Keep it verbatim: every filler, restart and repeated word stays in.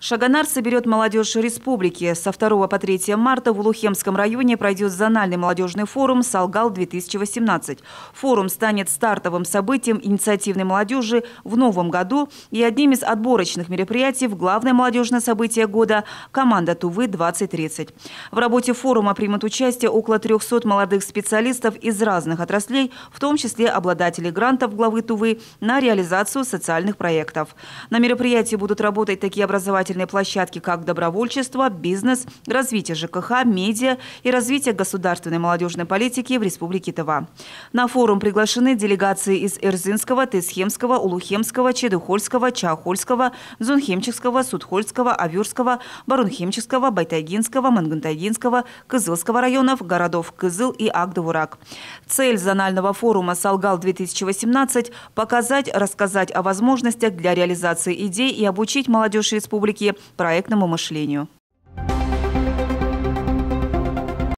Шагонар соберет молодежь республики. Со второго по третье марта в Улухемском районе пройдет зональный молодежный форум «Салгал-две тысячи восемнадцать». Форум станет стартовым событием инициативной молодежи в новом году и одним из отборочных мероприятий в главное молодежное событие года «Команда Тувы двадцать тридцать». В работе форума примут участие около трёхсот молодых специалистов из разных отраслей, в том числе обладателей грантов главы Тувы на реализацию социальных проектов. На мероприятии будут работать такие образовательные площадки, как добровольчество, бизнес, развитие ЖКХ, медиа и развитие государственной молодежной политики в Республике Тыва. На форум приглашены делегации из Эрзинского, Тесхемского, Улухемского, Чедыхольского, Чахольского, Зунхемчикского, Судхольского, Авюрского, Барунхемчикского, Байтагинского, Мангантагинского, Кызылского районов, городов Кызыл и Агдавурак. Цель зонального форума «Салгал-две тысячи восемнадцать» – показать, рассказать о возможностях для реализации идей и обучить молодежь республики проектному мышлению.